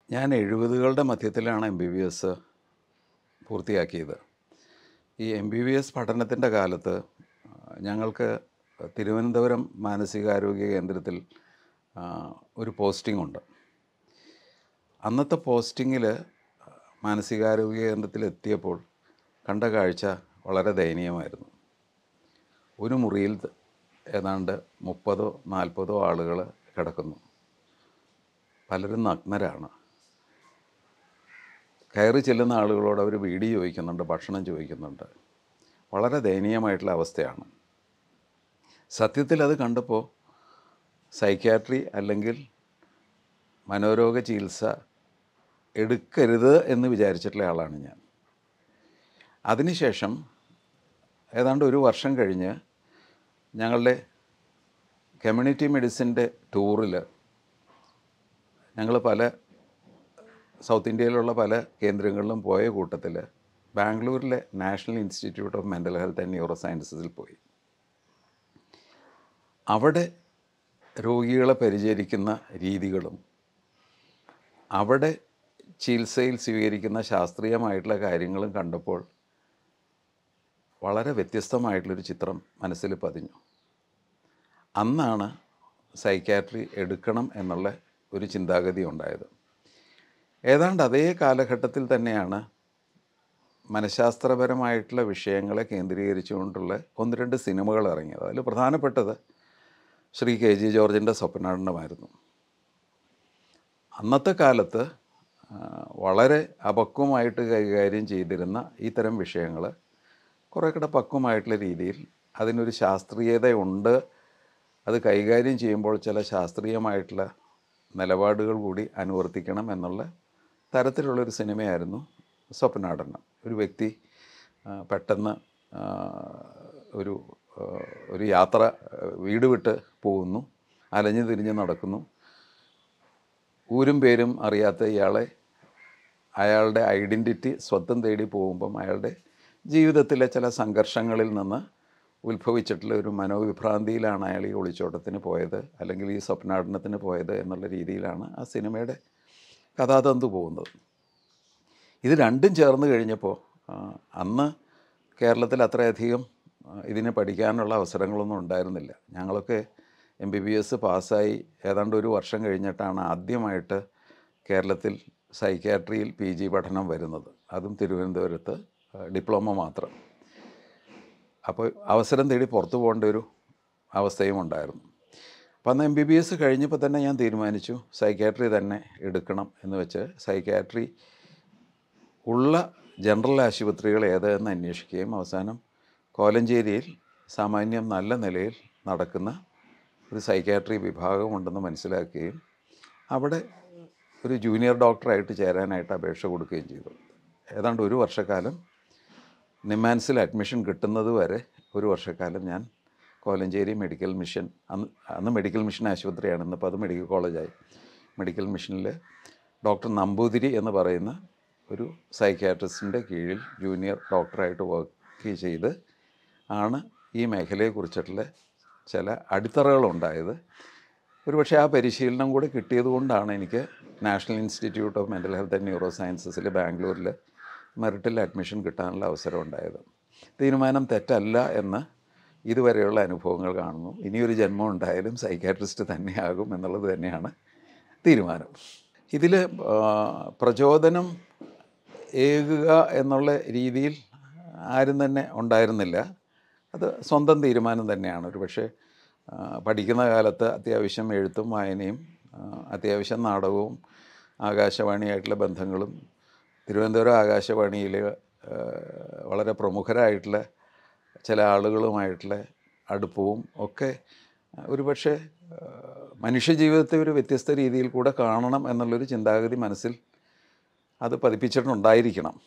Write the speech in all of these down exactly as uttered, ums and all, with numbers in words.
ഞാൻ എഴുപതുകളുടെ മധ്യത്തിലാണ് എം ബി ബി എസ് പൂർത്തിയാക്കിയത്. ഈ എം ബി ബി എസ് പഠനത്തിൻ്റെ കാലത്ത് ഞങ്ങൾക്ക് തിരുവനന്തപുരം മാനസികാരോഗ്യ കേന്ദ്രത്തിൽ ഒരു പോസ്റ്റിംഗ് ഉണ്ട്. അന്നത്തെ പോസ്റ്റിങ്ങിൽ മാനസികാരോഗ്യ കേന്ദ്രത്തിൽ എത്തിയപ്പോൾ കണ്ട കാഴ്ച വളരെ ദയനീയമായിരുന്നു. ഒരു മുറിയിൽ ഏതാണ്ട് മുപ്പതോ നാൽപ്പതോ ആളുകൾ കിടക്കുന്നു. പലരും നഗ്നരാണ്. കയറി ചെല്ലുന്ന ആളുകളോട് അവർ വീടി ചോദിക്കുന്നുണ്ട്, ഭക്ഷണം ചോദിക്കുന്നുണ്ട്. വളരെ ദയനീയമായിട്ടുള്ള അവസ്ഥയാണ്. സത്യത്തിൽ അത് കണ്ടപ്പോൾ സൈക്യാട്രി അല്ലെങ്കിൽ മനോരോഗ ചികിത്സ എടുക്കരുത് എന്ന് വിചാരിച്ചിട്ടുള്ള ആളാണ് ഞാൻ. അതിനുശേഷം ഏതാണ്ട് ഒരു വർഷം കഴിഞ്ഞ് ഞങ്ങളുടെ കമ്മ്യൂണിറ്റി മെഡിസിൻ്റെ ടൂറിൽ ഞങ്ങൾ പല സൗത്ത് ഇന്ത്യയിലുള്ള പല കേന്ദ്രങ്ങളിലും പോയ കൂട്ടത്തിൽ ബാംഗ്ലൂരിലെ national institute of mental health and ന്യൂറോ സയൻസസിൽ പോയി. അവിടെ രോഗികളെ പരിചരിക്കുന്ന രീതികളും അവിടെ ചികിത്സയിൽ സ്വീകരിക്കുന്ന ശാസ്ത്രീയമായിട്ടുള്ള കാര്യങ്ങളും കണ്ടപ്പോൾ വളരെ വ്യത്യസ്തമായിട്ടുള്ളൊരു ചിത്രം മനസ്സിൽ പതിഞ്ഞു. അന്നാണ് സൈക്യാട്രി എടുക്കണം എന്നുള്ള ഒരു ചിന്താഗതി ഉണ്ടായത്. ഏതാണ്ട് അതേ കാലഘട്ടത്തിൽ തന്നെയാണ് മനഃശാസ്ത്രപരമായിട്ടുള്ള വിഷയങ്ങളെ കേന്ദ്രീകരിച്ചുകൊണ്ടുള്ള ഒന്ന് രണ്ട് സിനിമകൾ ഇറങ്ങിയത്. അതിൽ പ്രധാനപ്പെട്ടത് ശ്രീ കെ ജി ജോർജിൻ്റെ സ്വപ്നാടനമായിരുന്നു. അന്നത്തെ കാലത്ത് വളരെ അപക്വമായിട്ട് കൈകാര്യം ചെയ്തിരുന്ന ഇത്തരം വിഷയങ്ങൾ കുറേ കൂടെ പക്വമായിട്ടുള്ള രീതിയിൽ അതിനൊരു ശാസ്ത്രീയതയുണ്ട്, അത് കൈകാര്യം ചെയ്യുമ്പോൾ ചില ശാസ്ത്രീയമായിട്ടുള്ള നിലപാടുകൾ കൂടി അനുവർത്തിക്കണം എന്നുള്ള തരത്തിലുള്ളൊരു സിനിമയായിരുന്നു സ്വപ്നാടനം. ഒരു വ്യക്തി പെട്ടെന്ന് ഒരു ഒരു യാത്ര വീട് വിട്ട് പോകുന്നു, അലഞ്ഞു തിരിഞ്ഞ് നടക്കുന്നു. ഊരും പേരും അറിയാത്ത ഇയാളെ അയാളുടെ ഐഡൻറ്റിറ്റി സ്വന്തം തേടി പോകുമ്പം അയാളുടെ ജീവിതത്തിലെ ചില സംഘർഷങ്ങളിൽ നിന്ന് ഉത്ഭവിച്ചിട്ടുള്ള ഒരു മനോവിഭ്രാന്തിയിലാണ് അയാൾ ഈ ഒളിച്ചോട്ടത്തിന് പോയത് അല്ലെങ്കിൽ ഈ സ്വപ്നാടനത്തിന് പോയത് എന്നുള്ള രീതിയിലാണ് ആ സിനിമയുടെ കഥാതന്തു പോകുന്നത്. ഇത് രണ്ടും ചേർന്ന് കഴിഞ്ഞപ്പോൾ അന്ന് കേരളത്തിൽ അത്രയധികം ഇതിനെ പഠിക്കാനുള്ള അവസരങ്ങളൊന്നും ഉണ്ടായിരുന്നില്ല. ഞങ്ങളൊക്കെ എം ബി ബി എസ് പാസ്സായി ഏതാണ്ട് ഒരു വർഷം കഴിഞ്ഞിട്ടാണ് ആദ്യമായിട്ട് കേരളത്തിൽ സൈക്യാട്രിയിൽ പി ജി പഠനം വരുന്നത്. അതും തിരുവനന്തപുരത്ത് ഡിപ്ലോമ മാത്രം. അപ്പോൾ അവസരം തേടി പുറത്തു പോകേണ്ട ഒരു അവസ്ഥയും ഉണ്ടായിരുന്നു. അപ്പം അന്ന് എം ബി ബി എസ് കഴിഞ്ഞപ്പോൾ തന്നെ ഞാൻ തീരുമാനിച്ചു സൈക്യാട്രി തന്നെ എടുക്കണം എന്ന് വെച്ച് സൈക്യാട്രി ഉള്ള ജനറൽ ആശുപത്രികൾ ഏതെന്ന് അന്വേഷിക്കുകയും അവസാനം കോലഞ്ചേരിയിൽ സാമാന്യം നല്ല നിലയിൽ നടക്കുന്ന ഒരു സൈക്യാട്രി വിഭാഗമുണ്ടെന്ന് മനസ്സിലാക്കുകയും അവിടെ ഒരു ജൂനിയർ ഡോക്ടറായിട്ട് ചേരാനായിട്ട് അപേക്ഷ കൊടുക്കുകയും ചെയ്തു. ഏതാണ്ട് ഒരു വർഷക്കാലം നിമാൻസിൽ അഡ്മിഷൻ കിട്ടുന്നത് വരെ ഒരു വർഷക്കാലം ഞാൻ കോലഞ്ചേരി മെഡിക്കൽ മിഷൻ, അന്ന് അന്ന് മെഡിക്കൽ മിഷൻ ആശുപത്രിയാണ്, ഇന്നിപ്പോൾ അത് മെഡിക്കൽ കോളേജായി. മെഡിക്കൽ മിഷനിൽ ഡോക്ടർ നമ്പൂതിരി എന്ന് പറയുന്ന ഒരു സൈക്യാട്രിസ്റ്റിൻ്റെ കീഴിൽ ജൂനിയർ ഡോക്ടറായിട്ട് വർക്ക് ചെയ്ത് ആണ് ഈ മേഖലയെക്കുറിച്ചിട്ടുള്ള ചില അടിത്തറകളുണ്ടായത്. ഒരുപക്ഷെ ആ പരിശീലനം കൂടി കിട്ടിയത് കൊണ്ടാണ് എനിക്ക് national institute of mental health and ന്യൂറോ സയൻസസിൽ ബാംഗ്ലൂരിൽ മെറിറ്റിൽ അഡ്മിഷൻ കിട്ടാനുള്ള അവസരം ഉണ്ടായത്. തീരുമാനം തെറ്റല്ല എന്ന് ഇതുവരെയുള്ള അനുഭവങ്ങൾ കാണുന്നു. ഇനിയൊരു ജന്മം ഉണ്ടായാലും സൈക്യാട്രിസ്റ്റ് തന്നെയാകും എന്നുള്ളത് തന്നെയാണ് തീരുമാനം. ഇതിൽ പ്രചോദനം ഏകുക എന്നുള്ള രീതിയിൽ ആരും തന്നെ ഉണ്ടായിരുന്നില്ല. അത് സ്വന്തം തീരുമാനം തന്നെയാണ്. ഒരു പക്ഷേ പഠിക്കുന്ന കാലത്ത് അത്യാവശ്യം എഴുത്തും വായനയും അത്യാവശ്യം നാടകവും ആകാശവാണിയായിട്ടുള്ള ബന്ധങ്ങളും തിരുവനന്തപുരം ആകാശവാണിയിൽ വളരെ പ്രമുഖരായിട്ടുള്ള ചില ആളുകളുമായിട്ടുള്ള അടുപ്പവും ഒക്കെ ഒരുപക്ഷെ മനുഷ്യജീവിതത്തെ ഒരു വ്യത്യസ്ത രീതിയിൽ കൂടെ കാണണം എന്നുള്ളൊരു ചിന്താഗതി മനസ്സിൽ അത് പതിപ്പിച്ചിട്ടുണ്ടായിരിക്കണം.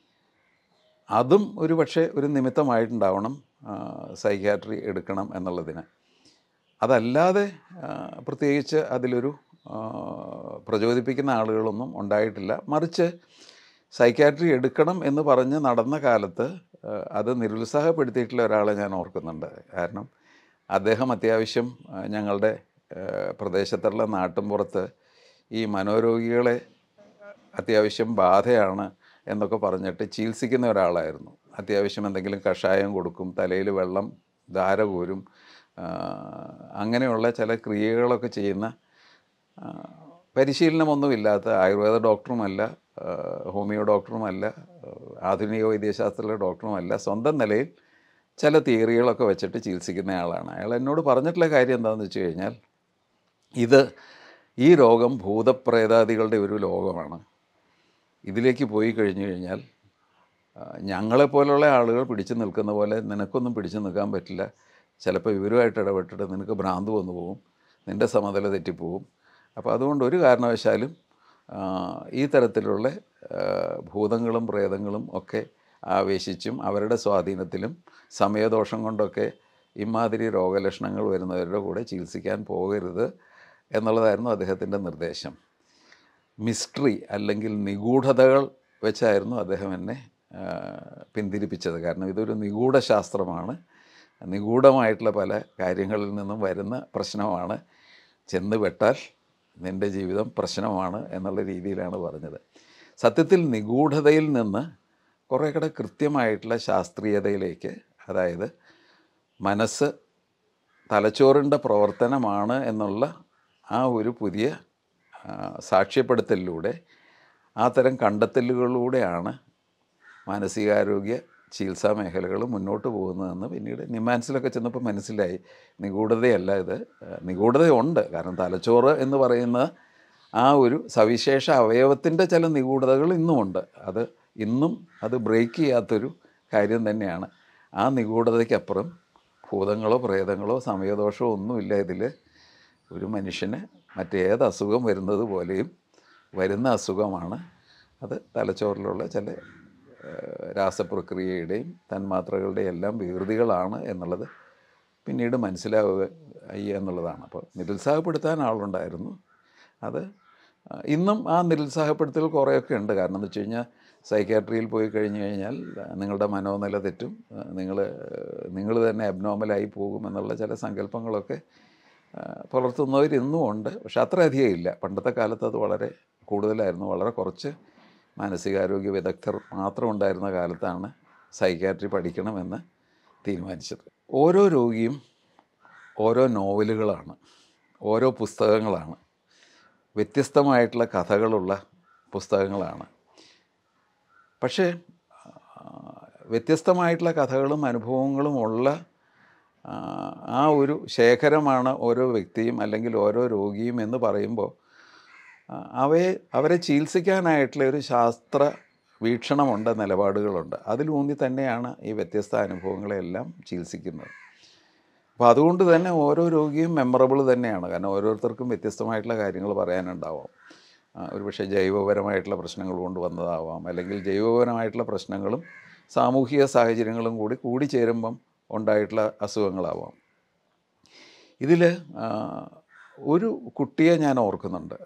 അതും ഒരു പക്ഷേ ഒരു നിമിത്തമായിട്ടുണ്ടാവണം സൈക്യാട്രി എടുക്കണം എന്നുള്ളതിന്. അതല്ലാതെ പ്രത്യേകിച്ച് അതിലൊരു പ്രചോദിപ്പിക്കുന്ന ആളുകളൊന്നും ഉണ്ടായിട്ടില്ല. മറിച്ച് സൈക്യാട്രി എടുക്കണം എന്ന് പറഞ്ഞ് നടന്ന കാലത്ത് അത് നിരുത്സാഹപ്പെടുത്തിയിട്ടുള്ള ഒരാളെ ഞാൻ ഓർക്കുന്നുണ്ട്. കാരണം അദ്ദേഹം അത്യാവശ്യം ഞങ്ങളുടെ പ്രദേശത്തുള്ള നാട്ടിൻപുറത്ത് ഈ മനോരോഗികളെ അത്യാവശ്യം ബാധയാണ് എന്നൊക്കെ പറഞ്ഞിട്ട് ചികിത്സിക്കുന്ന ഒരാളായിരുന്നു. അത്യാവശ്യം എന്തെങ്കിലും കഷായം കൊടുക്കും, തലയിൽ വെള്ളം ധാര കോരും, അങ്ങനെയുള്ള ചില ക്രിയകളൊക്കെ ചെയ്യുന്ന പരിശീലനമൊന്നുമില്ലാത്ത ആയുർവേദ ഡോക്ടറുമല്ല, ഹോമിയോ ഡോക്ടറുമല്ല, ആധുനിക വൈദ്യശാസ്ത്രത്തിലെ ഡോക്ടറുമല്ല, സ്വന്തം നിലയിൽ ചില തിയറികളൊക്കെ വെച്ചിട്ട് ചികിത്സിക്കുന്ന ആളാണ്. അയാൾ എന്നോട് പറഞ്ഞിട്ടുള്ള കാര്യം എന്താണെന്ന് വെച്ച് കഴിഞ്ഞാൽ, ഇത് ഈ രോഗം ഭൂതപ്രേതാദികളുടെ ഒരു ലോകമാണ്. ഇതിലേക്ക് പോയി കഴിഞ്ഞു കഴിഞ്ഞാൽ ഞങ്ങളെപ്പോലുള്ള ആളുകൾ പിടിച്ചു നിൽക്കുന്ന പോലെ നിനക്കൊന്നും പിടിച്ചു നിൽക്കാൻ പറ്റില്ല. ചിലപ്പോൾ ഇവരുമായിട്ട് ഇടപെട്ടിട്ട് നിനക്ക് ഭ്രാന്ത് വന്നു പോകും, നിൻ്റെ സമനില തെറ്റിപ്പോവും. അപ്പോൾ അതുകൊണ്ട് ഒരു കാരണവശാലും ഈ തരത്തിലുള്ള ഭൂതങ്ങളും പ്രേതങ്ങളും ഒക്കെ ആവേശിച്ചും അവരുടെ സ്വാധീനത്തിലും സമയദോഷം കൊണ്ടൊക്കെ ഇമാതിരി രോഗലക്ഷണങ്ങൾ വരുന്നവരുടെ കൂടെ ചികിത്സിക്കാൻ പോകരുത് എന്നുള്ളതായിരുന്നു അദ്ദേഹത്തിൻ്റെ നിർദ്ദേശം. മിസ്റ്ററി അല്ലെങ്കിൽ നിഗൂഢതകൾ വെച്ചായിരുന്നു അദ്ദേഹം എന്നെ പിന്തിരിപ്പിച്ചത്. കാരണം ഇതൊരു നിഗൂഢ ശാസ്ത്രമാണ്, നിഗൂഢമായിട്ടുള്ള പല കാര്യങ്ങളിൽ നിന്നും വരുന്ന പ്രശ്നമാണ്, ചെന്ന് വെട്ടാൽ നിൻ്റെ ജീവിതം പ്രശ്നമാണ് എന്നുള്ള രീതിയിലാണ് പറഞ്ഞത്. സത്യത്തിൽ നിഗൂഢതയിൽ നിന്ന് കുറേ കൂടെ കൃത്യമായിട്ടുള്ള ശാസ്ത്രീയതയിലേക്ക്, അതായത് മനസ്സ് തലച്ചോറിൻ്റെ പ്രവർത്തനമാണ് എന്നുള്ള ആ ഒരു പുതിയ സാക്ഷ്യപ്പെടുത്തലിലൂടെ, ആ തരം കണ്ടെത്തലുകളിലൂടെയാണ് മാനസികാരോഗ്യ ചികിത്സാ മേഖലകൾ മുന്നോട്ട് പോകുന്നതെന്ന് പിന്നീട് നിമാൻസിലൊക്കെ ചെന്നപ്പോൾ മനസ്സിലായി. നിഗൂഢതയല്ല ഇത്, നിഗൂഢതയുണ്ട്. കാരണം തലച്ചോറ് എന്ന് പറയുന്ന ആ ഒരു സവിശേഷ അവയവത്തിൻ്റെ ചില നിഗൂഢതകൾ ഇന്നുമുണ്ട്. അത് ഇന്നും അത് ബ്രേക്ക് ചെയ്യാത്തൊരു കാര്യം തന്നെയാണ്. ആ നിഗൂഢതയ്ക്കപ്പുറം ഭൂതങ്ങളോ പ്രേതങ്ങളോ സമയദോഷമോ ഒന്നുമില്ല. ഇതിൽ ഒരു മനുഷ്യന് മറ്റേത് അസുഖം വരുന്നത് പോലെയും വരുന്ന അസുഖമാണ്. അത് തലച്ചോറിലുള്ള ചില രാസപ്രക്രിയയുടെയും തന്മാത്രകളുടെയും എല്ലാം വികൃതികളാണ് എന്നുള്ളത് പിന്നീട് മനസ്സിലാവുക എന്നുള്ളതാണ്. അപ്പോൾ നിരുത്സാഹപ്പെടുത്താൻ ആളുണ്ടായിരുന്നു. അത് ഇന്നും ആ നിരുത്സാഹപ്പെടുത്തൽ കുറേയൊക്കെ ഉണ്ട്. കാരണം എന്ന് വെച്ച് കഴിഞ്ഞാൽ സൈക്യാട്രിയിൽ പോയി കഴിഞ്ഞ് കഴിഞ്ഞാൽ നിങ്ങളുടെ മനോനില തെറ്റും, നിങ്ങൾ നിങ്ങൾ തന്നെ അബ്നോർമലായി പോകും എന്നുള്ള ചില സങ്കല്പങ്ങളൊക്കെ പുലർത്തുന്നവർ ഇന്നും ഉണ്ട്. പക്ഷെ അത്രയധികം ഇല്ല. പണ്ടത്തെ കാലത്ത് അത് വളരെ കൂടുതലായിരുന്നു. വളരെ കുറച്ച് മാനസികാരോഗ്യ വിദഗ്ധർ മാത്രം ഉണ്ടായിരുന്ന കാലത്താണ് സൈക്യാട്രി പഠിക്കണമെന്ന് തീരുമാനിച്ചത്. ഓരോ രോഗിയും ഓരോ നോവലുകളാണ്, ഓരോ പുസ്തകങ്ങളാണ്, വ്യത്യസ്തമായിട്ടുള്ള കഥകളുള്ള പുസ്തകങ്ങളാണ്. പക്ഷേ വ്യത്യസ്തമായിട്ടുള്ള കഥകളും അനുഭവങ്ങളും ഉള്ള ആ ഒരു ശേഖരമാണ് ഓരോ വ്യക്തിയും അല്ലെങ്കിൽ ഓരോ രോഗിയും എന്ന് പറയുമ്പോൾ, അവയെ അവരെ ചികിത്സിക്കാനായിട്ടുള്ള ഒരു ശാസ്ത്ര വീക്ഷണമുണ്ട്, നിലപാടുകളുണ്ട്. അതിലൂന്നി തന്നെയാണ് ഈ വ്യത്യസ്ത അനുഭവങ്ങളെല്ലാം ചികിത്സിക്കുന്നത്. അപ്പോൾ അതുകൊണ്ട് തന്നെ ഓരോ രോഗിയും മെമ്മറബിൾ തന്നെയാണ്. കാരണം ഓരോരുത്തർക്കും വ്യത്യസ്തമായിട്ടുള്ള കാര്യങ്ങൾ പറയാനുണ്ടാവാം. ഒരുപക്ഷെ ജൈവപരമായിട്ടുള്ള പ്രശ്നങ്ങൾ കൊണ്ട് വന്നതാവാം, അല്ലെങ്കിൽ ജൈവപരമായിട്ടുള്ള പ്രശ്നങ്ങളും സാമൂഹിക സാഹചര്യങ്ങളും കൂടി കൂടിച്ചേരുമ്പം ഉണ്ടായിട്ടുള്ള അസുഖങ്ങളാവാം. ഇതിൽ ഒരു കുട്ടിയെ ഞാൻ ഓർക്കുന്നുണ്ട്.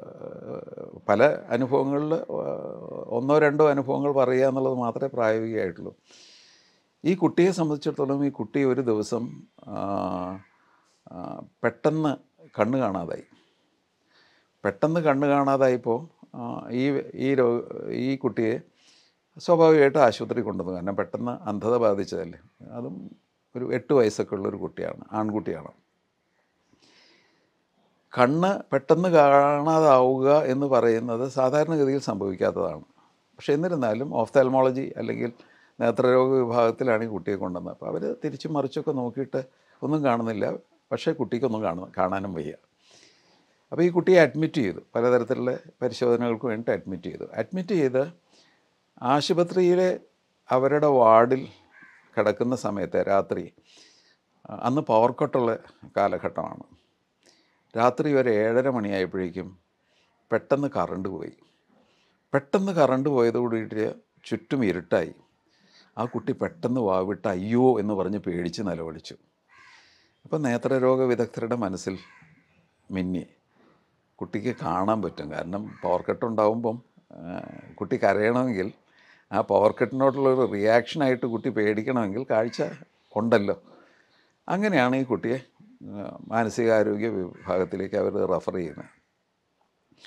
പല അനുഭവങ്ങളിൽ ഒന്നോ രണ്ടോ അനുഭവങ്ങൾ പറയുക എന്നുള്ളത് മാത്രമേ പ്രായോഗികമായിട്ടുള്ളൂ. ഈ കുട്ടിയെ സംബന്ധിച്ചിടത്തോളം ഈ കുട്ടി ഒരു ദിവസം പെട്ടെന്ന് കണ്ണ് കാണാതായി. പെട്ടെന്ന് കണ്ണ് കാണാതായപ്പോൾ ഈ ഈ രോ ഈ കുട്ടിയെ സ്വാഭാവികമായിട്ട് ആശുപത്രി കൊണ്ടുവന്നു. കാരണം പെട്ടെന്ന് അന്ധത ബാധിച്ചതല്ലേ. അതും ഒരു എട്ട് വയസ്സൊക്കെ ഉള്ളൊരു കുട്ടിയാണ്, ആൺകുട്ടിയാണ്. കണ്ണ് പെട്ടെന്ന് കാണാതാവുക എന്ന് പറയുന്നത് സാധാരണഗതിയിൽ സംഭവിക്കാത്തതാണ്. പക്ഷേ എന്നിരുന്നാലും ഓഫ്താൽമോളജി അല്ലെങ്കിൽ നേത്രരോഗ വിഭാഗത്തിലാണ് ഈ കുട്ടിയെ കൊണ്ടുവന്നത്. അപ്പോൾ അവർ തിരിച്ചും മറിച്ചൊക്കെ നോക്കിയിട്ട് ഒന്നും കാണുന്നില്ല. പക്ഷേ കുട്ടിക്കൊന്നും കാണുന്നു കാണാനും വയ്യ. അപ്പോൾ ഈ കുട്ടിയെ അഡ്മിറ്റ് ചെയ്തു. പലതരത്തിലുള്ള പരിശോധനകൾക്ക് വേണ്ടിയിട്ട് അഡ്മിറ്റ് ചെയ്തു. അഡ്മിറ്റ് ചെയ്ത് ആശുപത്രിയിലെ അവരുടെ വാർഡിൽ കിടക്കുന്ന സമയത്ത് രാത്രി, അന്ന് പവർ കട്ടുള്ള കാലഘട്ടമാണ്. രാത്രി ഒരു ഏഴര മണിയായപ്പോഴേക്കും പെട്ടെന്ന് കറണ്ട് പോയി. പെട്ടെന്ന് കറണ്ട് പോയതോടുകൂടിയിട്ട് ചുറ്റും ഇരുട്ടായി. ആ കുട്ടി പെട്ടെന്ന് വാവിട്ട് അയ്യോ എന്ന് പറഞ്ഞ് പേടിച്ച് നിലവിളിച്ചു. അപ്പോൾ നേത്രരോഗ വിദഗ്ധരുടെ മനസ്സിൽ മിന്നി, കുട്ടിക്ക് കാണാൻ പറ്റും. കാരണം പവർ കട്ടുണ്ടാവുമ്പം കുട്ടി കരയണമെങ്കിൽ ആ പവർ കട്ടിനോടുള്ളൊരു റിയാക്ഷനായിട്ട് കുട്ടി പേടിക്കണമെങ്കിൽ കാഴ്ച ഉണ്ടല്ലോ. അങ്ങനെയാണ് ഈ കുട്ടിയെ മാനസികാരോഗ്യ വിഭാഗത്തിലേക്ക് അവർ റെഫർ ചെയ്യുന്നത്.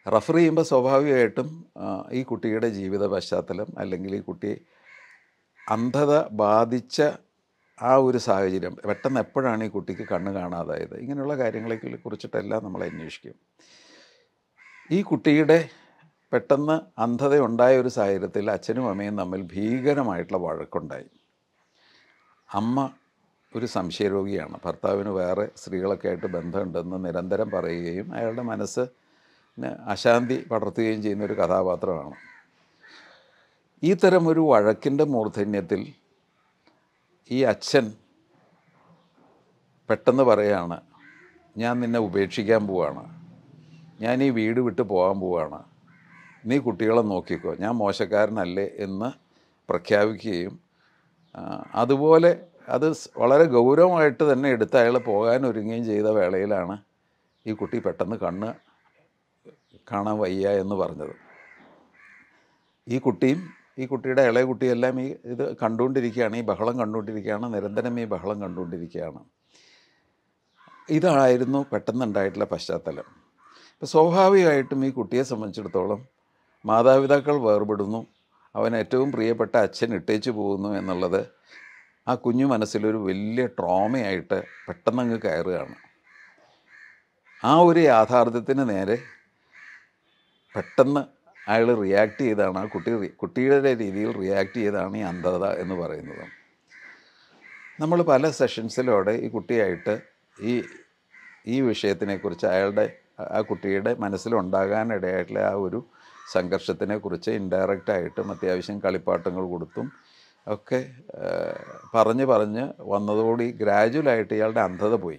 റഫർ ചെയ്യുമ്പോൾ സ്വാഭാവികമായിട്ടും ഈ കുട്ടിയുടെ ജീവിത പശ്ചാത്തലം അല്ലെങ്കിൽ ഈ കുട്ടി അന്ധത ബാധിച്ച ആ ഒരു സാഹചര്യം, പെട്ടെന്ന് എപ്പോഴാണ് ഈ കുട്ടിക്ക് കണ്ണ് കാണാതായത്, ഇങ്ങനെയുള്ള കാര്യങ്ങളെ കുറിച്ചിട്ടെല്ലാം നമ്മൾ അന്വേഷിക്കും. ഈ കുട്ടിയുടെ പെട്ടെന്ന് അന്ധത ഉണ്ടായ ഒരു സാഹചര്യത്തിൽ അച്ഛനും അമ്മയും തമ്മിൽ ഭീകരമായിട്ടുള്ള വഴക്കുണ്ടായി. അമ്മ ഒരു സംശയരോഗിയാണ്, ഭർത്താവിന് വേറെ സ്ത്രീകളൊക്കെ ആയിട്ട് ബന്ധമുണ്ടെന്ന് നിരന്തരം പറയുകയും അയാളുടെ മനസ്സിന് അശാന്തി പടർത്തുകയും ചെയ്യുന്ന ഒരു കഥാപാത്രമാണ്. ഈ തരം ഒരു വഴക്കിൻ്റെ മൂർധന്യത്തിൽ ഈ അച്ഛൻ പെട്ടെന്ന് പറയാണ്, ഞാൻ നിന്നെ ഉപേക്ഷിക്കാൻ പോവാണ്, ഞാൻ ഈ വീട് വിട്ട് പോകാൻ പോവാണ്, നീ കുട്ടികളെ നോക്കിക്കോ, ഞാൻ മോശക്കാരനല്ലേ എന്ന് പ്രഖ്യാപിക്കുകയും അതുപോലെ അത് വളരെ ഗൗരവമായിട്ട് തന്നെ എടുത്ത് അയാൾ പോകാൻ ഒരുങ്ങുകയും ചെയ്ത വേളയിലാണ് ഈ കുട്ടി പെട്ടെന്ന് കണ്ണ് കാണാൻ വയ്യ എന്ന് പറഞ്ഞത്. ഈ കുട്ടിയും ഈ കുട്ടിയുടെ ഇളയ കുട്ടിയെല്ലാം ഈ ഇത് കണ്ടുകൊണ്ടിരിക്കുകയാണ്, ഈ ബഹളം കണ്ടുകൊണ്ടിരിക്കുകയാണ്, നിരന്തരം ഈ ബഹളം കണ്ടുകൊണ്ടിരിക്കുകയാണ്. ഇതായിരുന്നു പെട്ടെന്നുണ്ടായിട്ടുള്ള പശ്ചാത്തലം. ഇപ്പോൾ സ്വാഭാവികമായിട്ടും ഈ കുട്ടിയെ സംബന്ധിച്ചിടത്തോളം മാതാപിതാക്കൾ വേർപെടുന്നു, അവൻ ഏറ്റവും പ്രിയപ്പെട്ട അച്ഛൻ ഇട്ടേച്ചു പോകുന്നു എന്നുള്ളത് ആ കുഞ്ഞു മനസ്സിലൊരു വലിയ ട്രോമയായിട്ട് പെട്ടെന്നങ്ങ് കയറുകയാണ്. ആ ഒരു യാഥാർത്ഥ്യത്തിന് നേരെ പെട്ടെന്ന് അയാൾ റിയാക്ട് ചെയ്താണ്, ആ കുട്ടി കുട്ടിയുടെ രീതിയിൽ റിയാക്ട് ചെയ്താണ് ഈ അന്ധത എന്ന് പറയുന്നത്. നമ്മൾ പല സെഷൻസിലൂടെ ഈ കുട്ടിയായിട്ട് ഈ ഈ വിഷയത്തിനെക്കുറിച്ച്, അയാളുടെ ആ കുട്ടിയുടെ മനസ്സിലുണ്ടാകാനിടയായിട്ടുള്ള ആ ഒരു സംഘർഷത്തിനെക്കുറിച്ച് ഇൻഡയറക്റ്റായിട്ടും അത്യാവശ്യം കളിപ്പാട്ടങ്ങൾ കൊടുത്തും ഒക്കെ പറഞ്ഞ് പറഞ്ഞ് വന്നതോടെ ഗ്രാജുവലായിട്ട് ഇയാളുടെ അന്ധത പോയി.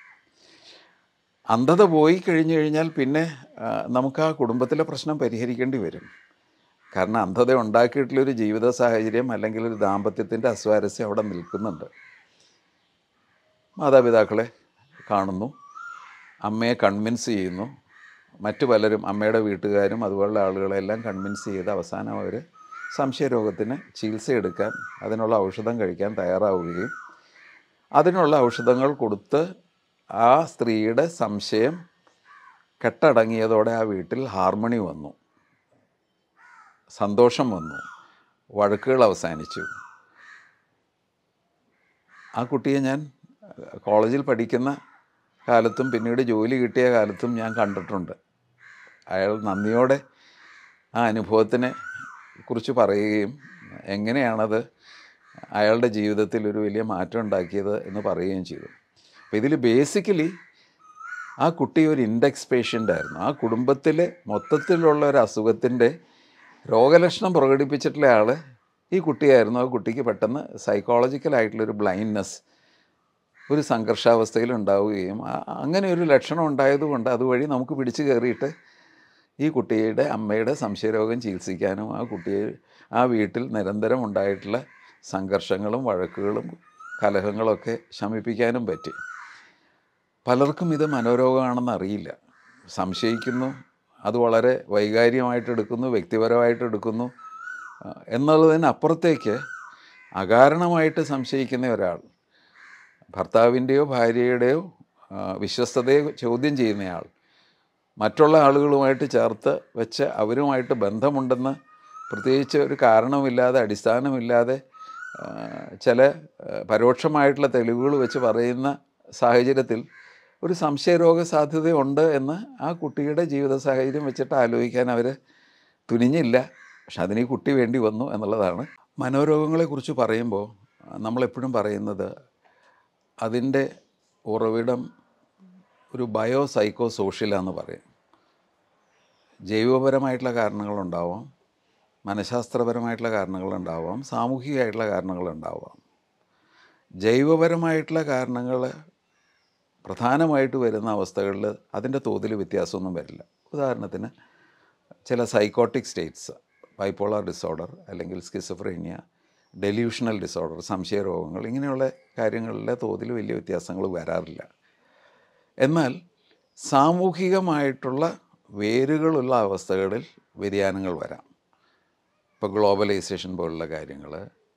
അന്ധത പോയി കഴിഞ്ഞു കഴിഞ്ഞാൽ പിന്നെ നമുക്ക് ആ കുടുംബത്തിലെ പ്രശ്നം പരിഹരിക്കേണ്ടി വരും. കാരണം അന്ധത ഉണ്ടാക്കിയിട്ടുള്ളൊരു ജീവിത സാഹചര്യം അല്ലെങ്കിൽ ഒരു ദാമ്പത്യത്തിൻ്റെ അസ്വാരസ്യം അവിടെ നിൽക്കുന്നുണ്ട്. മാതാപിതാക്കളെ കാണുന്നു, അമ്മയെ കൺവിൻസ് ചെയ്യുന്നു, മറ്റു പലരും അമ്മയുടെ വീട്ടുകാരും അതുപോലുള്ള ആളുകളെല്ലാം കൺവിൻസ് ചെയ്ത് അവസാനം അവർ സംശയരോഗത്തിന് ചികിത്സയെടുക്കാൻ, അതിനുള്ള ഔഷധം കഴിക്കാൻ തയ്യാറാവുകയും അതിനുള്ള ഔഷധങ്ങൾ കൊടുത്ത് ആ സ്ത്രീയുടെ സംശയം കെട്ടടങ്ങിയതോടെ ആ വീട്ടിൽ ഹാർമണി വന്നു, സന്തോഷം വന്നു, വഴക്കുകൾ അവസാനിച്ചു. ആ കുട്ടിയെ ഞാൻ കോളേജിൽ പഠിക്കുന്ന കാലത്തും പിന്നീട് ജോലി കിട്ടിയ കാലത്തും ഞാൻ കണ്ടിട്ടുണ്ട്. അയാൾ നന്ദിയോടെ ആ അനുഭവത്തിനെ കുറിച്ച് പറയുകയും എങ്ങനെയാണത് അയാളുടെ ജീവിതത്തിൽ ഒരു വലിയ മാറ്റം ഉണ്ടാക്കിയത് എന്ന് പറയുകയും ചെയ്തു. അപ്പോൾ ഇതിൽ ബേസിക്കലി ആ കുട്ടി ഒരു ഇൻഡെക്സ് പേഷ്യൻ്റ് ആയിരുന്നു. ആ കുടുംബത്തിലെ മൊത്തത്തിലുള്ള ഒരു അസുഖത്തിൻ്റെ രോഗലക്ഷണം പ്രകടിപ്പിച്ചിട്ടുള്ള ആൾ ഈ കുട്ടിയായിരുന്നു. ആ കുട്ടിക്ക് പെട്ടെന്ന് സൈക്കോളജിക്കലായിട്ടുള്ളൊരു ബ്ലൈൻഡ്നെസ്, ഒരു സംഘർഷാവസ്ഥയിൽ ഉണ്ടാവുകയും അങ്ങനെ ഒരു ലക്ഷണം ഉണ്ടായതുകൊണ്ട് അതുവഴി നമുക്ക് പിടിച്ചു കയറിയിട്ട് ഈ കുട്ടിയുടെ അമ്മയുടെ സംശയരോഗം ചികിത്സിക്കാനും ആ കുട്ടിയെ ആ വീട്ടിൽ നിരന്തരം ഉണ്ടായിട്ടുള്ള സംഘർഷങ്ങളും വഴക്കുകളും കലഹങ്ങളൊക്കെ ശമിപ്പിക്കാനും പറ്റി. പലർക്കും ഇത് മനോരോഗമാണെന്ന് അറിയില്ല, സംശയിക്കുന്നു, അത് വളരെ വൈകാരികമായിട്ടെടുക്കുന്നു, വ്യക്തിപരമായിട്ടെടുക്കുന്നു. എന്നുള്ളതിനപ്പുറത്തേക്ക് അകാരണമായിട്ട് സംശയിക്കുന്ന ഒരാൾ, ഭർത്താവിൻ്റെയോ ഭാര്യയുടെയോ വിശ്വസ്തതയെ ചോദ്യം ചെയ്യുന്നയാൾ, മറ്റുള്ള ആളുകളുമായിട്ട് ചേർത്ത് വെച്ച് അവരുമായിട്ട് ബന്ധമുണ്ടെന്ന് പ്രത്യേകിച്ച് ഒരു കാരണമില്ലാതെ അടിസ്ഥാനമില്ലാതെ ചില പരോക്ഷമായിട്ടുള്ള തെളിവുകൾ വെച്ച് പറയുന്ന സാഹചര്യത്തിൽ ഒരു സംശയരോഗ സാധ്യതയുണ്ട് എന്ന് ആ കുട്ടിയുടെ ജീവിത സാഹചര്യം വെച്ചിട്ട് ആലോചിക്കാൻ അവർ തുനിഞ്ഞില്ല. പക്ഷെ അതിന് ഈ കുട്ടി വേണ്ടി വന്നു എന്നുള്ളതാണ്. മനോരോഗങ്ങളെക്കുറിച്ച് പറയുമ്പോൾ നമ്മളെപ്പോഴും പറയുന്നത് അതിൻ്റെ ഉറവിടം ഒരു ബയോ സൈക്കോ സോഷ്യലാന്ന് പറയും. ജൈവപരമായിട്ടുള്ള കാരണങ്ങളുണ്ടാവാം, മനഃശാസ്ത്രപരമായിട്ടുള്ള കാരണങ്ങളുണ്ടാവാം, സാമൂഹികമായിട്ടുള്ള കാരണങ്ങളുണ്ടാവാം. ജൈവപരമായിട്ടുള്ള കാരണങ്ങൾ പ്രധാനമായിട്ട് വരുന്ന അവസ്ഥകളിൽ അതിൻ്റെ തോതിൽ വ്യത്യാസമൊന്നും വരില്ല. ഉദാഹരണത്തിന് ചില സൈക്കോട്ടിക് സ്റ്റേറ്റ്സ്, ബൈപ്പോളർ ഡിസോർഡർ അല്ലെങ്കിൽ സ്കിസോഫ്രീനിയ, ഡെല്യൂഷണൽ ഡിസോർഡർ, സംശയരോഗങ്ങൾ, ഇങ്ങനെയുള്ള കാര്യങ്ങളിലെ തോതിൽ വലിയ വ്യത്യാസങ്ങൾ വരാറില്ല. എന്നാൽ സാമൂഹികമായിട്ടുള്ള വേരുകളുള്ള അവസ്ഥകളിൽ വ്യതിയാനങ്ങൾ വരാം. ഇപ്പോൾ ഗ്ലോബലൈസേഷൻ പോലുള്ള കാര്യങ്ങൾ,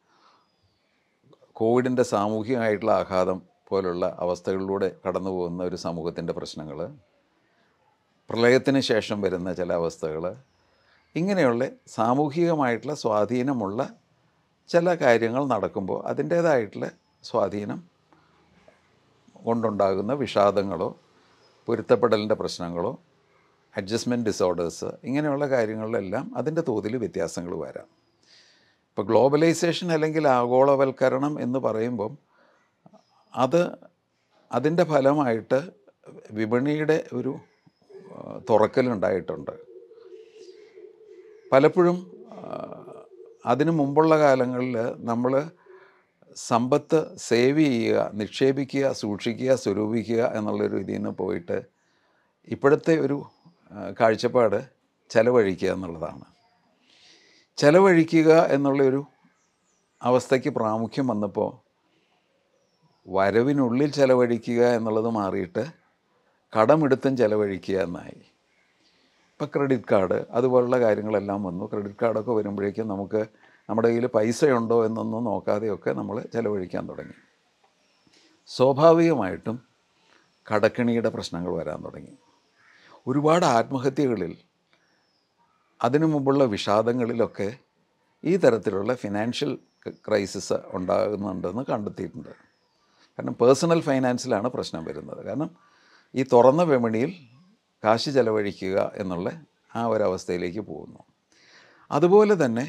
കോവിഡിൻ്റെ സാമൂഹികമായിട്ടുള്ള ആഘാതം പോലുള്ള അവസ്ഥകളിലൂടെ കടന്നു പോകുന്ന ഒരു സമൂഹത്തിൻ്റെ പ്രശ്നങ്ങൾ, പ്രളയത്തിന് ശേഷം വരുന്ന ചില അവസ്ഥകൾ, ഇങ്ങനെയുള്ള സാമൂഹികമായിട്ടുള്ള സ്വാധീനമുള്ള ചില കാര്യങ്ങൾ നടക്കുമ്പോൾ അതിൻ്റേതായിട്ടുള്ള സ്വാധീനം കൊണ്ടുണ്ടാകുന്ന വിഷാദങ്ങളോ പൊരുത്തപ്പെടലിൻ്റെ പ്രശ്നങ്ങളോ അഡ്ജസ്റ്റ്മെൻറ്റ് ഡിസോർഡേഴ്സ് ഇങ്ങനെയുള്ള കാര്യങ്ങളിലെല്ലാം അതിൻ്റെ തോതിൽ വ്യത്യാസങ്ങൾ വരാം. ഇപ്പോൾ ഗ്ലോബലൈസേഷൻ അല്ലെങ്കിൽ ആഗോളവൽക്കരണം എന്ന് പറയുമ്പം അത് അതിൻ്റെ ഫലമായിട്ട് വിപണിയുടെ ഒരു തുറക്കലുണ്ടായിട്ടുണ്ട്. പലപ്പോഴും അതിനു മുമ്പുള്ള കാലങ്ങളിൽ നമ്മൾ സമ്പത്ത് സേവ് ചെയ്യുക, നിക്ഷേപിക്കുക, സൂക്ഷിക്കുക, സ്വരൂപിക്കുക എന്നുള്ളൊരു ഇതിൽ നിന്ന് പോയിട്ട് ഇപ്പോഴത്തെ ഒരു കാഴ്ചപ്പാട് ചെലവഴിക്കുക എന്നുള്ളതാണ്. ചെലവഴിക്കുക എന്നുള്ളൊരു അവസ്ഥയ്ക്ക് പ്രാമുഖ്യം വന്നപ്പോൾ വരവിനുള്ളിൽ ചെലവഴിക്കുക എന്നുള്ളത് മാറിയിട്ട് കടമെടുത്തും ചെലവഴിക്കുക എന്നായി. ഇപ്പോൾ ക്രെഡിറ്റ് കാർഡ് അതുപോലുള്ള കാര്യങ്ങളെല്ലാം വന്നു. ക്രെഡിറ്റ് കാർഡൊക്കെ വരുമ്പോഴേക്കും നമുക്ക് നമ്മുടെ കയ്യിൽ പൈസയുണ്ടോ എന്നൊന്നും നോക്കാതെയൊക്കെ നമ്മൾ ചെലവഴിക്കാൻ തുടങ്ങി. സ്വാഭാവികമായിട്ടും കടക്കെണിയുടെ പ്രശ്നങ്ങൾ വരാൻ തുടങ്ങി. ഒരുപാട് ആത്മഹത്യകളിൽ അതിനു മുമ്പുള്ള വിഷാദങ്ങളിലൊക്കെ ഈ തരത്തിലുള്ള ഫിനാൻഷ്യൽ ക്രൈസിസ് ഉണ്ടാകുന്നുണ്ടെന്ന് കണ്ടെത്തിയിട്ടുണ്ട്. കാരണം പേഴ്സണൽ ഫൈനാൻസിലാണ് പ്രശ്നം വരുന്നത്. കാരണം ഈ തുറന്ന വിപണിയിൽ കാശ് ചെലവഴിക്കുക എന്നുള്ള ആ ഒരവസ്ഥയിലേക്ക് പോകുന്നു. അതുപോലെ തന്നെ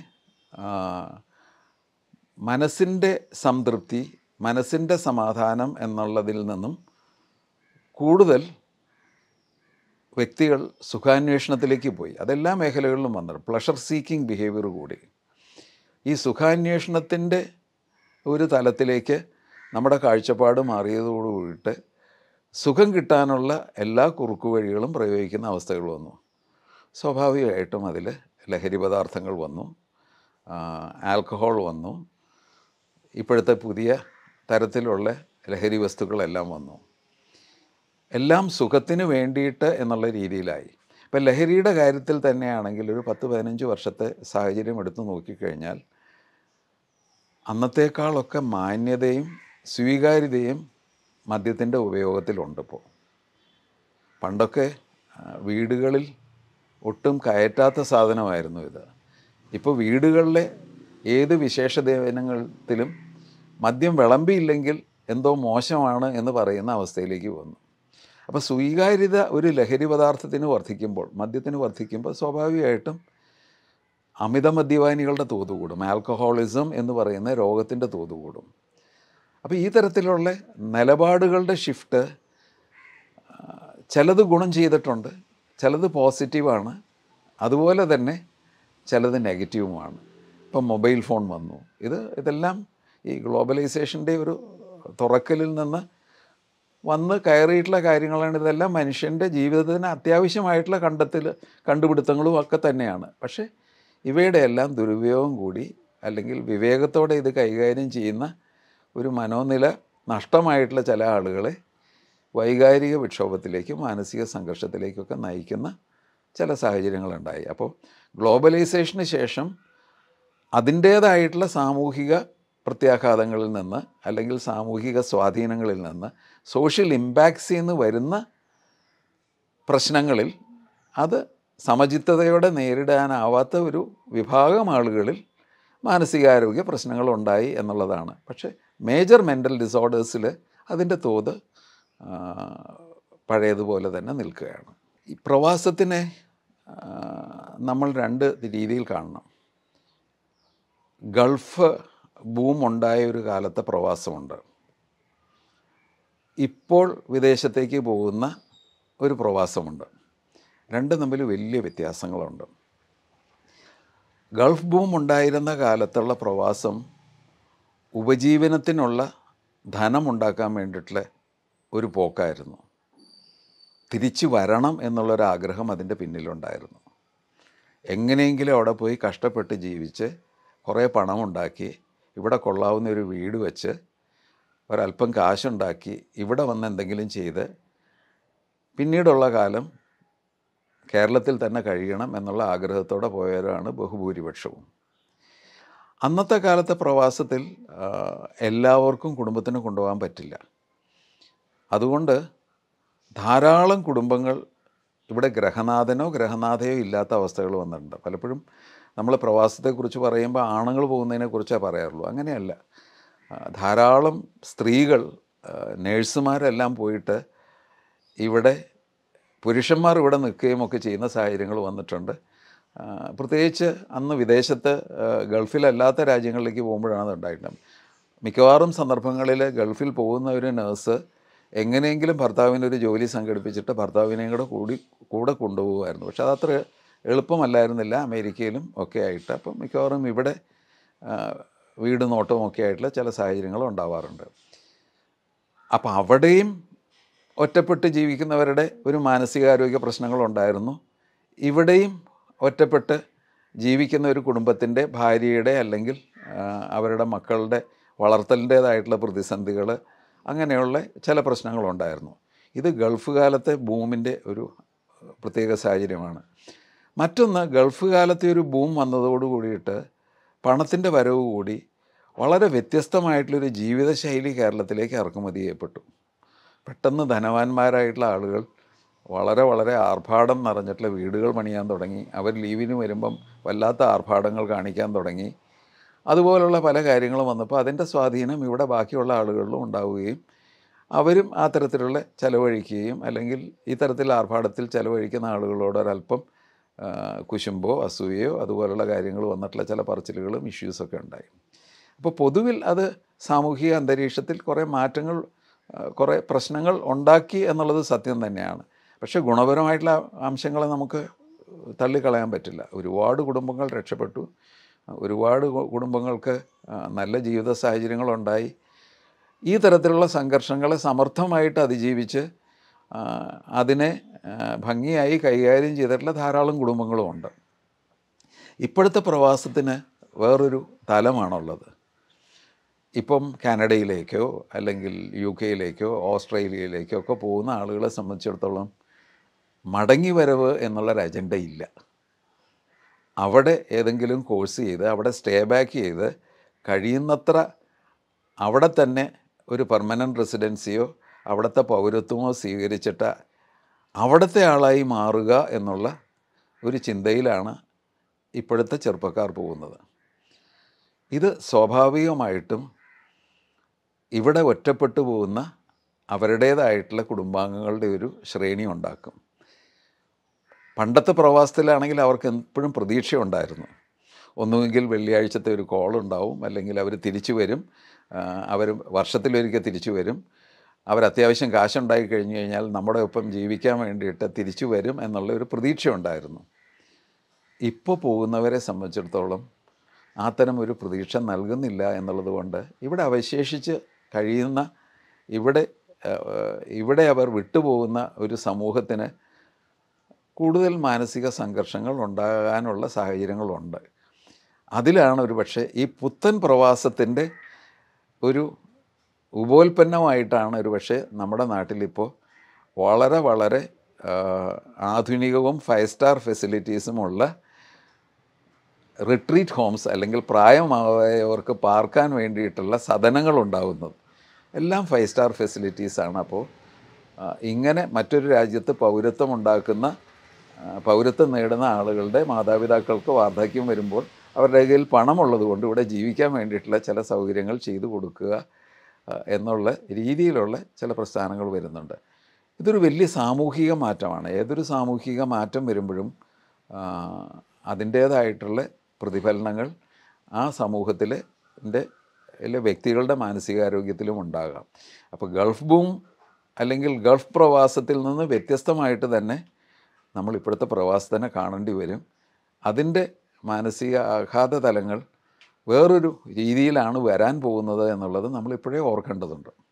മനസ്സിൻ്റെ സംതൃപ്തി, മനസ്സിൻ്റെ സമാധാനം എന്നുള്ളതിൽ നിന്നും കൂടുതൽ വ്യക്തികൾ സുഖാന്വേഷണത്തിലേക്ക് പോയി. അതെല്ലാ മേഖലകളിലും വന്നത് പ്ലഷർ സീക്കിംഗ് ബിഹേവിയർ കൂടി. ഈ സുഖാന്വേഷണത്തിൻ്റെ ഒരു തലത്തിലേക്ക് നമ്മുടെ കാഴ്ചപ്പാട് മാറിയതോടുകൂടിയിട്ട് സുഖം കിട്ടാനുള്ള എല്ലാ കുറുക്കുവഴികളും പ്രയോഗിക്കുന്ന അവസ്ഥകൾ വന്നു. സ്വാഭാവികമായിട്ടും അതിൽ ലഹരി പദാർത്ഥങ്ങൾ വന്നു, ആൽക്കഹോൾ വന്നു, ഇപ്പോഴത്തെ പുതിയ തരത്തിലുള്ള ലഹരി വസ്തുക്കളെല്ലാം വന്നു. എല്ലാം സുഖത്തിന് വേണ്ടിയിട്ട് എന്നുള്ള രീതിയിലായി. ഇപ്പം ലഹരിയുടെ കാര്യത്തിൽ തന്നെയാണെങ്കിൽ ഒരു പത്ത് പതിനഞ്ച് വർഷത്തെ സാഹചര്യം എടുത്തു നോക്കിക്കഴിഞ്ഞാൽ അന്നത്തേക്കാളൊക്കെ മാന്യതയും സ്വീകാര്യതയും മദ്യത്തിൻ്റെ ഉപയോഗത്തിലുണ്ട്. ഇപ്പോൾ പണ്ടൊക്കെ വീടുകളിൽ ഒട്ടും കയറ്റാത്ത സാധനമായിരുന്നു ഇത്. ഇപ്പോൾ വീടുകളിലെ ഏത് വിശേഷ ദിനത്തിലും മദ്യം വിളമ്പിയില്ലെങ്കിൽ എന്തോ മോശമാണ് എന്ന് പറയുന്ന അവസ്ഥയിലേക്ക് വന്നു. അപ്പോൾ സ്വീകാര്യത ഒരു ലഹരി പദാർത്ഥത്തിന് വർദ്ധിക്കുമ്പോൾ, മദ്യത്തിന് വർദ്ധിക്കുമ്പോൾ സ്വാഭാവികമായിട്ടും അമിത മദ്യപാനികളുടെ തോത് കൂടും. ആൽക്കഹോളിസം എന്ന് പറയുന്ന രോഗത്തിൻ്റെ തോത് കൂടും. അപ്പോൾ ഈ തരത്തിലുള്ള നിലപാടുകളുടെ ഷിഫ്റ്റ് ചിലത് ഗുണം ചെയ്തിട്ടുണ്ട്, ചിലത് പോസിറ്റീവാണ്, അതുപോലെ തന്നെ ചിലത് നെഗറ്റീവുമാണ്. ഇപ്പം മൊബൈൽ ഫോൺ വന്നു. ഇത് ഇതെല്ലാം ഈ ഗ്ലോബലൈസേഷൻ്റെ ഒരു തുറക്കലിൽ നിന്ന് വന്ന് കയറിയിട്ടുള്ള കാര്യങ്ങളാണ്. ഇതെല്ലാം മനുഷ്യൻ്റെ ജീവിതത്തിന് അത്യാവശ്യമായിട്ടുള്ള കണ്ടെത്തൽ കണ്ടുപിടുത്തങ്ങളും ഒക്കെ തന്നെയാണ്. പക്ഷേ ഇവയുടെ എല്ലാം ദുരുപയോഗം കൂടി അല്ലെങ്കിൽ വിവേകത്തോടെ ഇത് കൈകാര്യം ചെയ്യുന്ന ഒരു മനോനില നഷ്ടമായിട്ടുള്ള ചില ആളുകളെ വൈകാരിക വിക്ഷോഭത്തിലേക്കും മാനസിക സംഘർഷത്തിലേക്കൊക്കെ നയിക്കുന്ന ചില സാഹചര്യങ്ങളുണ്ടായി. അപ്പോൾ ഗ്ലോബലൈസേഷന് ശേഷം അതിൻ്റേതായിട്ടുള്ള സാമൂഹിക പ്രത്യാഘാതങ്ങളിൽ നിന്ന് അല്ലെങ്കിൽ സാമൂഹിക സ്വാധീനങ്ങളിൽ നിന്ന് സോഷ്യൽ ഇമ്പാക്ട്സിൽ നിന്ന് വരുന്ന പ്രശ്നങ്ങളിൽ അത് സമചിത്തതയോടെ നേരിടാനാവാത്ത ഒരു വിഭാഗം ആളുകളിൽ മാനസികാരോഗ്യ പ്രശ്നങ്ങളുണ്ടായി എന്നുള്ളതാണ്. പക്ഷേ മേജർ മെൻ്റൽ ഡിസോർഡേഴ്സിൽ അതിൻ്റെ തോത് പഴയതുപോലെ തന്നെ നിൽക്കുകയാണ്. ഈ പ്രവാസത്തിനെ നമ്മൾ രണ്ട് രീതിയിൽ കാണണം. ഗൾഫ് ബൂം ഉണ്ടായ ഒരു കാലത്തെ പ്രവാസമുണ്ട്. ഇപ്പോൾ വിദേശത്തേക്ക് പോകുന്ന ഒരു പ്രവാസമുണ്ട്. രണ്ടും തമ്മിൽ വലിയ വ്യത്യാസങ്ങളുണ്ട്. ഗൾഫ് ബൂം ഉണ്ടായിരുന്ന കാലത്തുള്ള പ്രവാസം ഉപജീവനത്തിനുള്ള ധനമുണ്ടാക്കാൻ വേണ്ടിയിട്ടുള്ള ഒരു പോക്കായിരുന്നു. തിരിച്ചു വരണം എന്നുള്ളൊരാഗ്രഹം അതിൻ്റെ പിന്നിലുണ്ടായിരുന്നു. എങ്ങനെയെങ്കിലും അവിടെ പോയി കഷ്ടപ്പെട്ട് ജീവിച്ച് കുറേ പണമുണ്ടാക്കി ഇവിടെ കൊള്ളാവുന്ന ഒരു വീട് വെച്ച് ഒരല്പം കാശുണ്ടാക്കി ഇവിടെ വന്ന് എന്തെങ്കിലും ചെയ്ത് പിന്നീടുള്ള കാലം കേരളത്തിൽ തന്നെ കഴിയണം എന്നുള്ള ആഗ്രഹത്തോടെ പോയവരാണ് ബഹുഭൂരിപക്ഷവും. അന്നത്തെ കാലത്തെ പ്രവാസത്തിൽ എല്ലാവർക്കും കുടുംബത്തിന് കൊണ്ടുപോകാൻ പറ്റില്ല. അതുകൊണ്ട് ധാരാളം കുടുംബങ്ങൾ ഇവിടെ ഗ്രഹനാഥനോ ഗ്രഹനാഥയോ ഇല്ലാത്ത അവസ്ഥകൾ വന്നിട്ടുണ്ട്. പലപ്പോഴും നമ്മൾ പ്രവാസത്തെക്കുറിച്ച് പറയുമ്പോൾ ആണുങ്ങൾ പോകുന്നതിനെക്കുറിച്ചാണ് പറയാറുള്ളൂ. അങ്ങനെയല്ല. ധാരാളം സ്ത്രീകൾ നേഴ്സുമാരെല്ലാം പോയിട്ട് ഇവിടെ പുരുഷന്മാർ ഇവിടെ നിൽക്കുകയും ഒക്കെ ചെയ്യുന്ന സാഹചര്യങ്ങൾ വന്നിട്ടുണ്ട്. പ്രത്യേകിച്ച് അന്ന് വിദേശത്ത് ഗൾഫിലല്ലാത്ത രാജ്യങ്ങളിലേക്ക് പോകുമ്പോഴാണ് അത് ഉണ്ടായിട്ടുള്ളത്. മിക്കവാറും സന്ദർഭങ്ങളിൽ ഗൾഫിൽ പോകുന്ന ഒരു നഴ്സ് എങ്ങനെയെങ്കിലും ഭർത്താവിനൊരു ജോലി സംഘടിപ്പിച്ചിട്ട് ഭർത്താവിനെയും കൂടെ കൂടി കൂടെ കൊണ്ടുപോകുമായിരുന്നു. പക്ഷെ അതത്ര എളുപ്പമല്ലായിരുന്നില്ല അമേരിക്കയിലും ഒക്കെ ആയിട്ട്. അപ്പം മിക്കവാറും ഇവിടെ വീട് നോട്ടവും ഒക്കെ ആയിട്ടുള്ള ചില സാഹചര്യങ്ങൾ ഉണ്ടാവാറുണ്ട്. അപ്പം അവിടെയും ഒറ്റപ്പെട്ട് ജീവിക്കുന്നവരുടെ ഒരു മാനസികാരോഗ്യ പ്രശ്നങ്ങളുണ്ടായിരുന്നു. ഇവിടെയും ഒറ്റപ്പെട്ട് ജീവിക്കുന്ന ഒരു കുടുംബത്തിൻ്റെ ഭാര്യയുടെ അല്ലെങ്കിൽ അവരുടെ മക്കളുടെ വളർത്തലിൻ്റേതായിട്ടുള്ള പ്രതിസന്ധികൾ, അങ്ങനെയുള്ള ചില പ്രശ്നങ്ങളുണ്ടായിരുന്നു. ഇത് ഗൾഫ് കാലത്തെ ബൂമിൻ്റെ ഒരു പ്രത്യേക സാഹചര്യമാണ്. മറ്റൊന്ന്, ഗൾഫ് കാലത്തെ ഒരു ബൂം വന്നതോടു കൂടിയിട്ട് പണത്തിൻ്റെ വരവ് കൂടി വളരെ വ്യത്യസ്തമായിട്ടുള്ളൊരു ജീവിതശൈലി കേരളത്തിലേക്ക് ഇറക്കുമതി ചെയ്യപ്പെട്ടു. പെട്ടെന്ന് ധനവാന്മാരായിട്ടുള്ള ആളുകൾ വളരെ വളരെ ആർഭാടം നിറഞ്ഞിട്ടുള്ള വീടുകൾ പണിയാൻ തുടങ്ങി. അവർ ലീവിന് വരുമ്പം വല്ലാത്ത ആർഭാടങ്ങൾ കാണിക്കാൻ തുടങ്ങി. അതുപോലുള്ള പല കാര്യങ്ങളും വന്നപ്പോൾ അതിൻ്റെ സ്വാധീനം ഇവിടെ ബാക്കിയുള്ള ആളുകളിലും ഉണ്ടാവുകയും അവരും ആ തരത്തിലുള്ള ചിലവഴിക്കുകയും അല്ലെങ്കിൽ ഈ തരത്തിൽ ആർഭാടത്തിൽ ചിലവഴിക്കുന്ന ആളുകളോട് ഒരല്പം കുശുമ്പോ അസൂയയോ അതുപോലുള്ള കാര്യങ്ങൾ വന്നിട്ടുള്ള ചില പറച്ചിലുകളും ഇഷ്യൂസൊക്കെ ഉണ്ടായി. അപ്പോൾ പൊതുവിൽ അത് സാമൂഹിക അന്തരീക്ഷത്തിൽ കുറേ മാറ്റങ്ങൾ, കുറേ പ്രശ്നങ്ങൾ ഉണ്ടാക്കി എന്നുള്ളത് സത്യം തന്നെയാണ്. പക്ഷേ ഗുണപരമായിട്ടുള്ള അംശങ്ങളെ നമുക്ക് തള്ളിക്കളയാൻ പറ്റില്ല. ഒരുപാട് കുടുംബങ്ങൾ രക്ഷപ്പെട്ടു, ഒരുപാട് കുടുംബങ്ങൾക്ക് നല്ല ജീവിത സാഹചര്യങ്ങളുണ്ടായി. ഈ തരത്തിലുള്ള സംഘർഷങ്ങളെ സമർത്ഥമായിട്ട് അതിജീവിച്ച് അതിനെ ഭംഗിയായി കൈകാര്യം ചെയ്തിട്ടുള്ള ധാരാളം കുടുംബങ്ങളുമുണ്ട്. ഇപ്പോഴത്തെ പ്രവാസത്തിന് വേറൊരു തലമാണുള്ളത്. ഇപ്പം കാനഡയിലേക്കോ അല്ലെങ്കിൽ യു കെയിലേക്കോ ഓസ്ട്രേലിയയിലേക്കോ ഒക്കെ പോകുന്ന ആളുകളെ സംബന്ധിച്ചിടത്തോളം മടങ്ങി വരവ് എന്നുള്ളൊരു അജണ്ട ഇല്ല. അവിടെ ഏതെങ്കിലും കോഴ്സ് ചെയ്ത് അവിടെ സ്റ്റേ ബാക്ക് ചെയ്ത് കഴിയുന്നത്ര അവിടെ തന്നെ ഒരു പെർമനൻറ്റ് റെസിഡൻസിയോ അവിടുത്തെ പൗരത്വമോ സ്വീകരിച്ചിട്ട് അവിടുത്തെ ആളായി മാറുക എന്നുള്ള ഒരു ചിന്തയിലാണ് ഇപ്പോഴത്തെ ചെറുപ്പക്കാർ പോകുന്നത്. ഇത് സ്വാഭാവികമായിട്ടും ഇവിടെ ഒറ്റപ്പെട്ടു പോകുന്ന അവരുടേതായിട്ടുള്ള കുടുംബാംഗങ്ങളുടെ ഒരു ശ്രേണി ഉണ്ടാക്കും. പണ്ടത്തെ പ്രവാസത്തിലാണെങ്കിൽ അവർക്ക് എപ്പോഴും പ്രതീക്ഷയുണ്ടായിരുന്നു. ഒന്നുമെങ്കിൽ വെള്ളിയാഴ്ചത്തെ ഒരു കോൾ ഉണ്ടാവും, അല്ലെങ്കിൽ അവർ തിരിച്ചു വരും, അവർ വർഷത്തിലൊരിക്കൽ തിരിച്ചു വരും, അവർ അത്യാവശ്യം കാശുണ്ടായി കഴിഞ്ഞു കഴിഞ്ഞാൽ നമ്മുടെ ഒപ്പം ജീവിക്കാൻ വേണ്ടിയിട്ട് തിരിച്ചു വരും എന്നുള്ള ഒരു പ്രതീക്ഷ ഉണ്ടായിരുന്നു. ഇപ്പോൾ പോകുന്നവരെ സംബന്ധിച്ചിടത്തോളം അത്തരം ഒരു പ്രതീക്ഷ നൽകുന്നില്ല എന്നുള്ളത് കൊണ്ട് ഇവിടെ അവശേഷിച്ച് കഴിയുന്ന ഇവിടെ ഇവിടെ അവർ വിട്ടുപോകുന്ന ഒരു സമൂഹത്തിന് കൂടുതൽ മാനസിക സംഘർഷങ്ങൾ ഉണ്ടാകാനുള്ള സാഹചര്യങ്ങളുണ്ട്. അതിലാണ് ഒരു പക്ഷേ ഈ പുത്തൻ പ്രവാസത്തിൻ്റെ ഒരു ഉപോൽപ്പന്നമായിട്ടാണ് ഒരു പക്ഷേ നമ്മുടെ നാട്ടിലിപ്പോൾ വളരെ വളരെ ആധുനികവും ഫൈവ് സ്റ്റാർ ഫെസിലിറ്റീസുമുള്ള റിട്രീറ്റ് ഹോംസ് അല്ലെങ്കിൽ പ്രായമായവർക്ക് പാർക്കാൻ വേണ്ടിയിട്ടുള്ള സദനങ്ങളുണ്ടാകുന്നത്. എല്ലാം ഫൈവ് സ്റ്റാർ ഫെസിലിറ്റീസാണ്. അപ്പോൾ ഇങ്ങനെ മറ്റൊരു രാജ്യത്ത് പൗരത്വം ഉണ്ടാക്കുന്ന പൗരത്വം നേടുന്ന ആളുകളുടെ മാതാപിതാക്കൾക്ക് വാർദ്ധക്യം വരുമ്പോൾ അവരുടെ കയ്യിൽ പണമുള്ളത് കൊണ്ട് ഇവിടെ ജീവിക്കാൻ വേണ്ടിയിട്ടുള്ള ചില സൗകര്യങ്ങൾ ചെയ്തു കൊടുക്കുക എന്നുള്ള രീതിയിലുള്ള ചില പ്രസ്ഥാനങ്ങൾ വരുന്നുണ്ട്. ഇതൊരു വലിയ സാമൂഹിക മാറ്റമാണ്. ഏതൊരു സാമൂഹിക മാറ്റം വരുമ്പോഴും അതിൻ്റേതായിട്ടുള്ള പ്രതിഫലനങ്ങൾ ആ സമൂഹത്തിലെ വ്യക്തികളുടെ മാനസികാരോഗ്യത്തിലും ഉണ്ടാകാം. അപ്പോൾ ഗൾഫ് ബൂം അല്ലെങ്കിൽ ഗൾഫ് പ്രവാസത്തിൽ നിന്ന് വ്യത്യസ്തമായിട്ട് തന്നെ നമ്മൾ ഇപ്പോഴത്തെ പ്രവാസത്തിനെ കാണേണ്ടി വരും. അതിൻ്റെ മാനസിക ആഘാത തലങ്ങൾ വേറൊരു രീതിയിലാണ് വരാൻ പോകുന്നത് എന്നുള്ളത് നമ്മളിപ്പോഴേ ഓർക്കേണ്ടതുണ്ട്.